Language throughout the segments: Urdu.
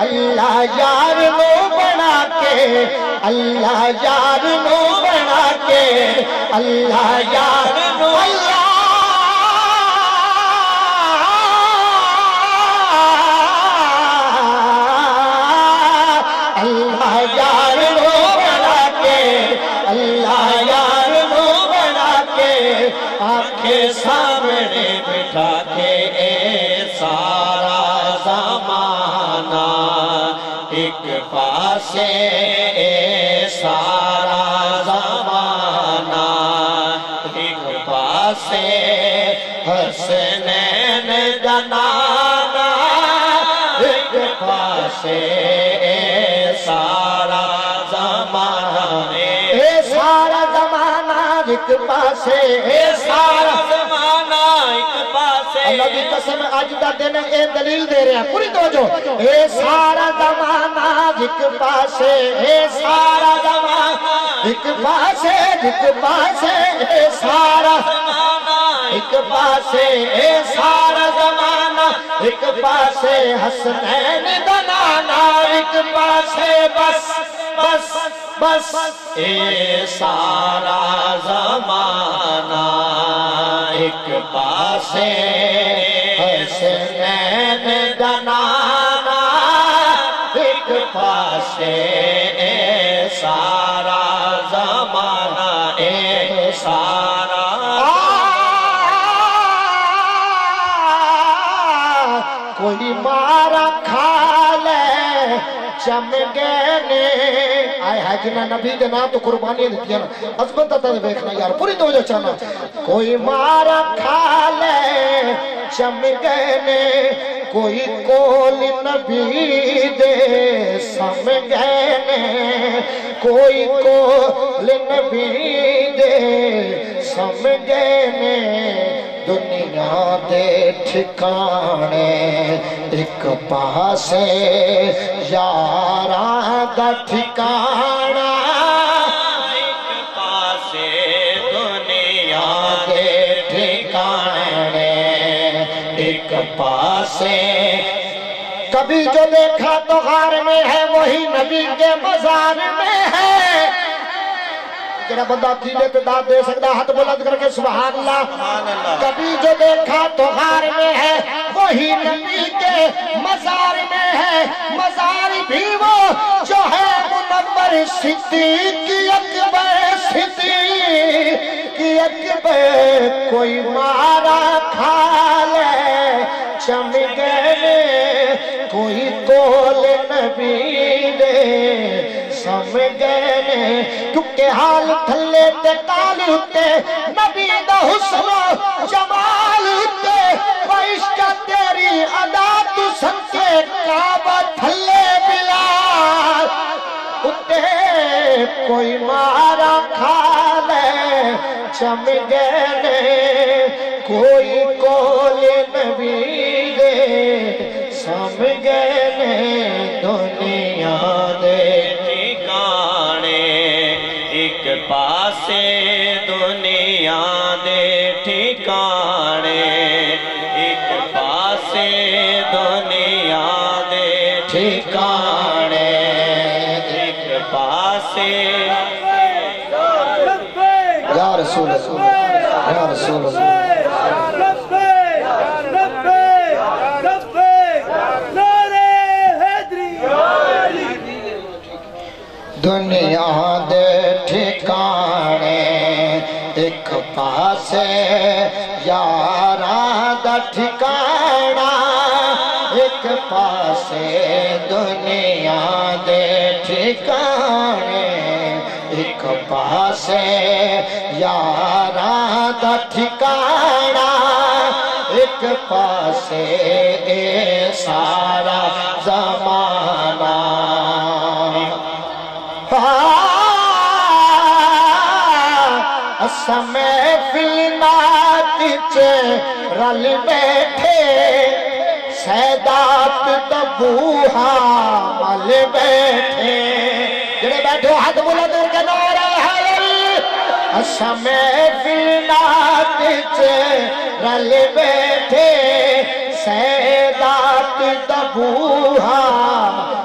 اللہ یار نو بنا کے اللہ یار نو بنا کے اللہ یار نو اللہ یار نو بنا کے اللہ یار نو بنا کے آنکھیں سامنے بٹھا کے اے سارا زمانہ ایک پاسے اے سارا زمانہ ایک پاسے حسنین جنانا ایک پاسے اے سارا زمانہ اے سارا زمانہ ایک پاسے اے سارا زمانہ ایک پاسے اللہ کی قسم آج دا دن اے دلیل دے رہے ہیں پوری توجہ اے سارا زمانہ ایک پاسے اے سارا زمانہ ایک پاسے اے سارا زمانہ ایک پاسے اے سارا زمانہ ایک پاسے حسنین دنانا ایک پاسے بس بس بس اے سارا زمانہ ایک پاسے حسنین دنانا ایک پاسے اے سارا زمانہ اے سارا کوئی مارا کھا لے چمگینے آئے ہے جنہ نبی دے نام تو قربانی دیتی ہے نا عظمت تا دیکھنا یار پوری توجہ چاہنا کوئی مارا کھا لے چمگینے کوئی کول نبی دے سمگینے کوئی کول نبی دے سمگینے دنیا دے ٹھکانے ایک پاسے یاراں دا ٹھکانا ایک پاسے دنیا دے ٹھکانے ایک پاسے کبھی جو دیکھا تو غار میں ہے وہی نبی کے مزار میں ہے جنہ بندہ عقیدے پہ داد دے سکتا ہاتھ بلند کر کے سبحان اللہ کبھی جو دیکھا تو غار میں ہے وہی نبی کے مزار میں ہے مزار بھی وہ جو ہے منور صدیق اکبر صدیق اکبر کوئی مارا کھا لے چمگینے کوئی کول نبی دے سمگینے کیونکہ حال تھلے تے کال ہوتے نبی دا حسن و جمال ہوتے وعشق تیری ادا تو سنکے کعبہ تھلے بلال ہوتے کوئی مارا کھا لے چمگینے کوئی کول نبی دے سمگینے دنیا دے ایک پاسے دنیا دے ٹھکانے ایک پاسے دنیا دے ٹھکانے ایک پاسے یا رسول اللہ یا رسول اللہ دنیا دے ٹھکانے ایک پاسے یاراں دا ٹھکانا ایک پاسے دنیا دے ٹھکانے ایک پاسے یاراں دا ٹھکانا ایک پاسے اے سارا زمانہ اسمیں فلنات چے رل بیٹھے سیدات دبوہا مل بیٹھے جڑے بیٹھے ہاتھ بلند کے نعرہ حلال اسمیں فلنات چے رل بیٹھے سیدات دبوہا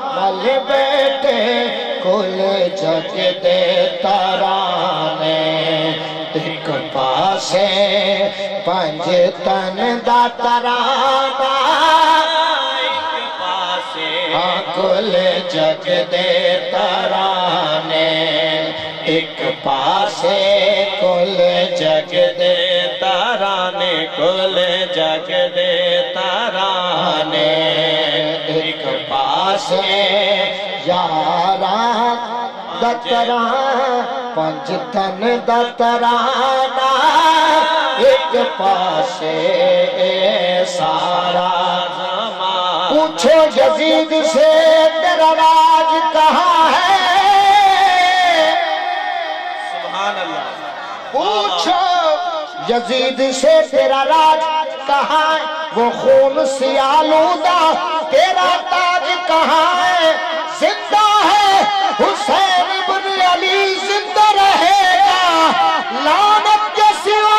بیٹے کل جگ دے ترانے ایک پاسے پنج تن دا ترانہ ایک پاسے کل جگ دے ترانے ایک پاسے کل جگ دے ترانے کل جگ دے ترانے ایک پاسے یاراں دا ترانہ پنج تن دا ترانہ ایک پاسے سارا زمان پوچھو یزید سے تیرا راج کہاں ہے سبحان اللہ پوچھو یزید سے تیرا راج کہاں ہے وہ خون سے آلودہ تیرا تاج کہاں ہے زندہ ہے حسین ابن علی زندہ رہے گا لعنت کے سوا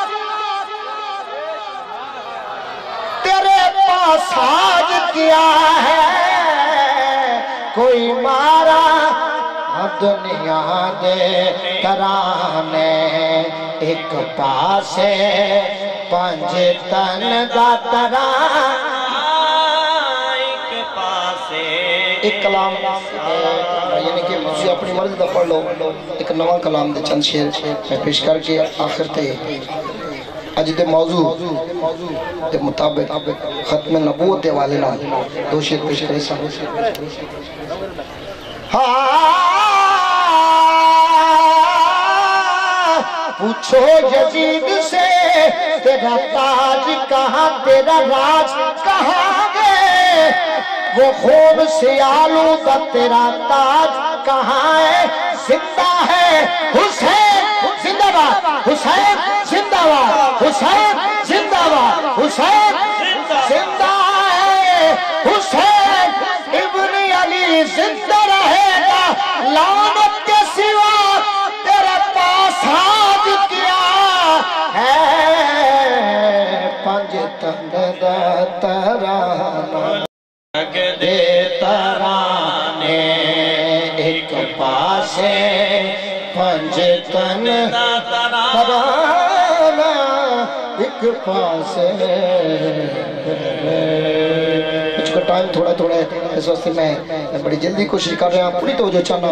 تیرے پاس آج کیا ہے کوئی مارا دنیا دے ترانے ایک پاسے پنج تن دا ترانے ایک پاسے ایک کلام یعنی کہ مجھے اپنی مرضی دا پڑھ لو ایک نواں کلام دے چند شیر میں پیش کر کے آخر تے اج دے موضوع دے مطابق ختم نبوت دے والے نام دو شیر پیش کرے سا پوچھو یزید سے تیرا تاج کہاں تیرا راج کہاں گئے وہ خون سے آلودہ تیرا تاج کہاں ہے زندہ ہے حسین زندہ باد حسین زندہ باد حسین زندہ باد حسین زندہ ہے حسین ابن علی زندہ رہے گا لعنت کے سوا تیرے پاس آج کیا ہے پنج تن دا ترانہ جگ دے ترانے ایک پاسے پنج تن دا ترانہ ایک پاسے کچھ کا ٹائم تھوڑا تھوڑا ہے اس وقت میں بڑی جلدی کوشش کر رہا ہوں پوری توجہ چاہنا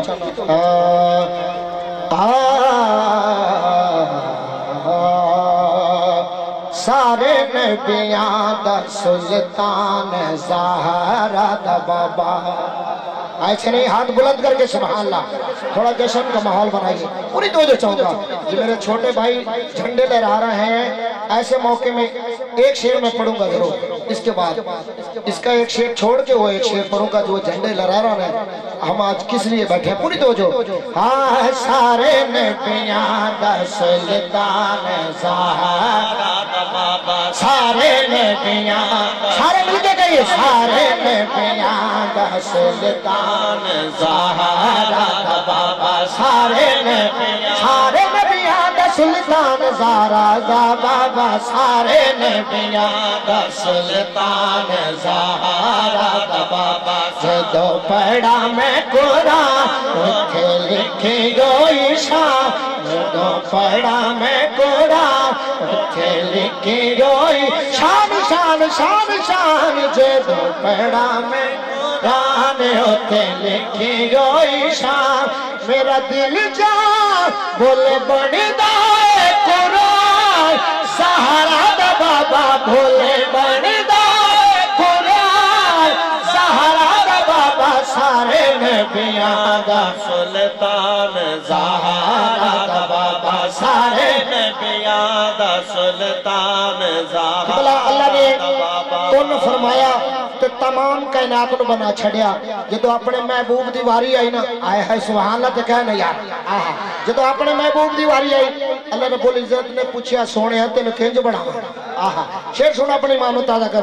سارے نبیاں دا سلطان زہرا دا بابا ایسے نہیں ہاتھ بلند کر کے سبحان اللہ تھوڑا جشن کا ماحول بنائیے پوری توجہ چاہوں گا جو میرے چھوٹے بھائی جھنڈے لہرا رہے ہیں ایسے موقع میں ایک شعر میں پڑھوں گا ضرور اس کے بعد اس کا ایک شعر چھوڑ کے وہ ایک شعر پڑھوں گا جو جھنڈے لہرا رہے ہیں ہم آج کس لیے بیٹھے ہیں پوری توجہ ہاں سارے نبیاں دا سلطان زہرا دا بابا سارے نبیاں سارے مل کے کہیے سارے نبیاں دا سلطان زہرا دا بابا سارے نبیاں دا سلطان زہرا دا بابا سارے نبیاں دا سلطان زہرا دا بابا جدو پڑھا میں قرآن اٹھے لکھی گوئی شان جدو پڑھا میں قرآن اٹھے لکھی گوئی شان شان شان شان جدو پڑھا میں قرآن اٹھے لکھی گوئی شان میرا دل جان بولے بڑی دائے قرآن زہرا دا بابا بولے بڑی دائے قرآن زہرا دا بابا سارے نبیاں دا سلطان زہرا دا بابا سارے نبیاں دا سلطان زہرا اللہ نے کون فرمایا تو تمام کائنات کو بنا چھڑیا جدو اپنے محبوب دی واری آئی نا آئے ہے سبحان اللہ تے کہنا یار جدو اپنے محبوب دی واری آئی اللہ رب العزت نے پوچھیا سونے ہیں تینو کھنج بڑھا شیر سونا اپنی مانو تازہ کر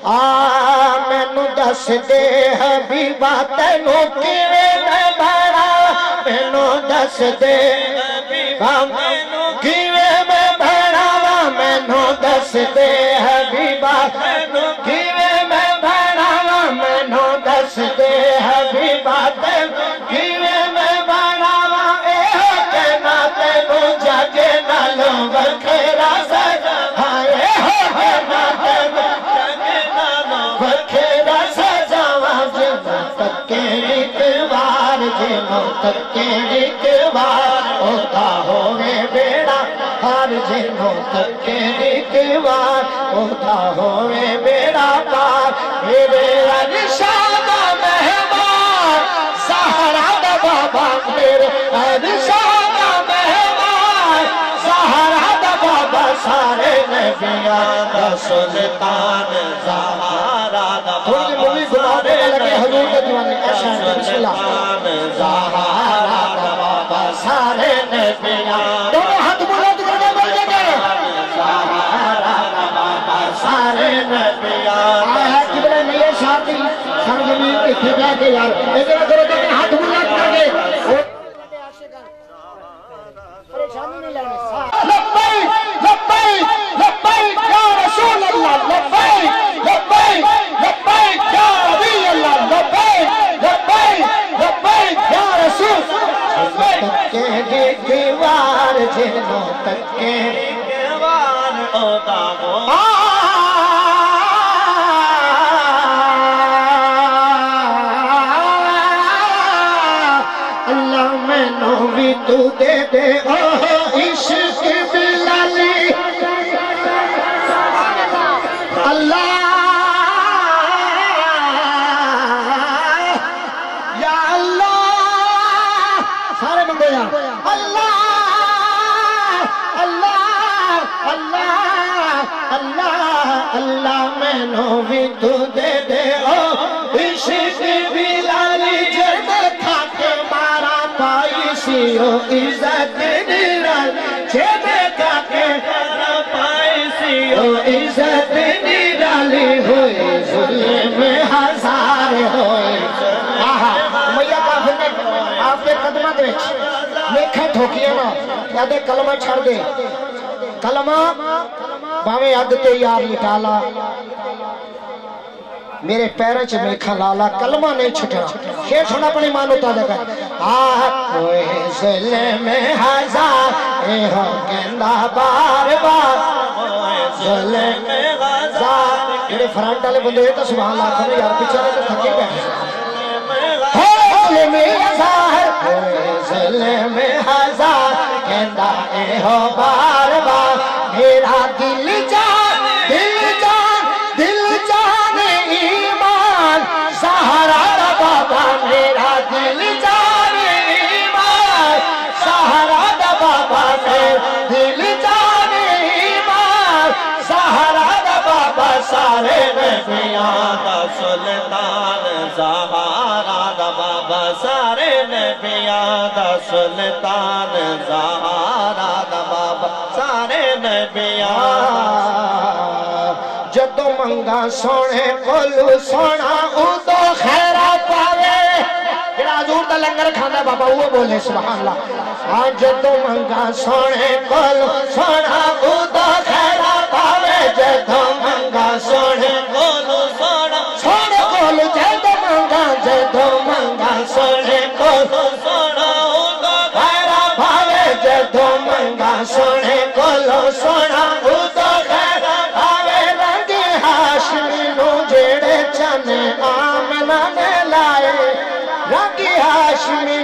میں نو دس دے حبیبہ تینو کیوے میں بڑھا میں نو دس دے حبیبہ کیوے میں بڑھا میں نو دس دے حبیبہ کیوے میں بڑھا میں نو دس دے حبیبہ جنوں تکے ایک بار ہوتا ہوئے بیڑا پار جنوں تکے ایک بار ہوتا ہوئے بیڑا پار میرے عرشاں دا مہمان زہرا دا بابا میرے عرشاں دا مہمان زہرا دا بابا سارے نبیاں دا سلطان زہرا دا تھوڑی مووی گھمانے لگے حضور کے دیوانے ایسا ہے بسم اللہ زہرا دا بابا سارے نبیاں دونوں ہاتھ بلند کرنے مل جگہ زہرا دا بابا سارے نبیاں آیا ہے قبلہ نہیں شاہدی سرزمین اتھے جا کے یار ادھر کرو کہ ہاتھ بلند کر کے پریشانی نہیں لینے لبیک لبیک لبیک یا رسول اللہ لبیک لبیک لبیک یا نبی اللہ لبیک لبیک لبیک یا رسول تکے دیوار جنوں تکے دیوار ہوتا ہو اللہ میں نو بھی تو دے دے عشق بلالی اللہ یا اللہ سارے بندے یا اللہ اللہ اللہ اللہ اللہ میں نو بھی تو دے دے عشق بلالی جد تھا کے مارا پائی سیو عزت نیرال جد تھا کے مارا پائی سیو عزت نیرالی ہوئے ظلم ہزار ہوئے آہا میاں کافر نے آپ کے قدمہ دے لیکھیں ٹھوکیے نا یادے کلمہ چھڑ دے کلمہ باویں عدتے یار لٹالا میرے پیروں چ میکھا لالا کلمہ نہیں چھٹا شیر سنا اپنی مانو تازہ کر کوئی ظلم ہزار اے ہو گندہ بار بار ظلم ہزار میرے فرانٹ والے بندے تو سبحان اللہ کھنے یار پیچھے رہے تو تھکے بیٹھے ظلم ہزار کوئی ظلم ہزار گندہ اے ہو بار بار میرا دل جان دل جان دل جان ایمان سہارا دا بابا میرا دل جان ایمان سہارا دا بابا میرا دل جان ایمان سہارا دا بابا سارے نبیاں دا سلطان زہرا دا بابا سارے نبیاں دا سلطان زہرا دا بابا سارے نبیاں جدو منگا سونے کولو سونا اُدو خیرہ پاوے جڑا حضور دا لنگر کھانا بابا وہ بولے سبحان اللہ جدو منگا سونے کولو سونا اُدو خیرہ پاوے جدو منگا سونے کولو سونا سونے کولو جدو منگا سونے کولو سونا اُدو خیرہ پاوے جدو منگا سونے کولو سونا اُدو خیرہ پاوے رنگی ہاشمی نو جیڑے چنے آمنہ نے لائے رنگی ہاشمی